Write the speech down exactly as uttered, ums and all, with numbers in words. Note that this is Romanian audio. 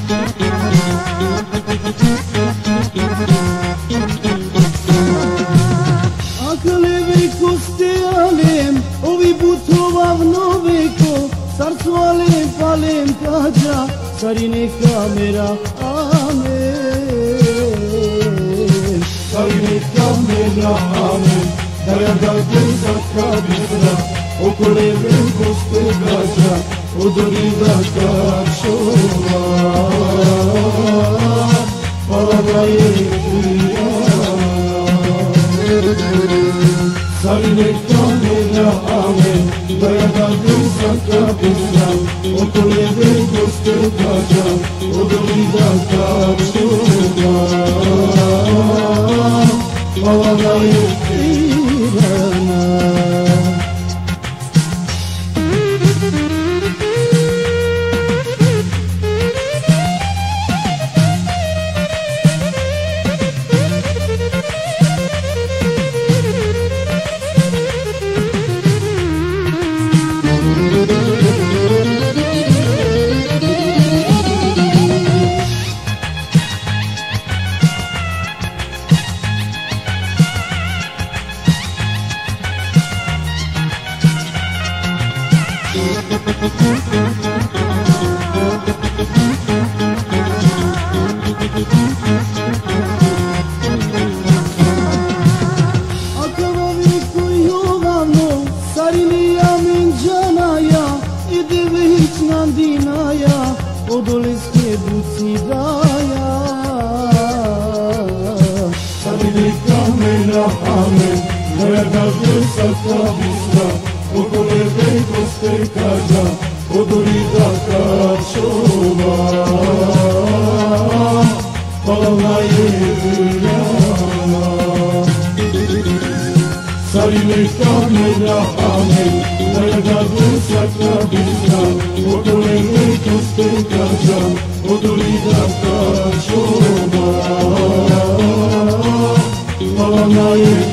Sarine kamera amen Sarine kamera amen Daya da geza kabira Okole ben koste gaja Odori da karşova Paragaye kuya Sarine kamera amen Daya da geza kabira Okole ben koste gaja Odori da karşova Paragaye kuya Sarine kamera amen Daya da geza kabira Okole ben koste gaja Odori da karşova Paragaye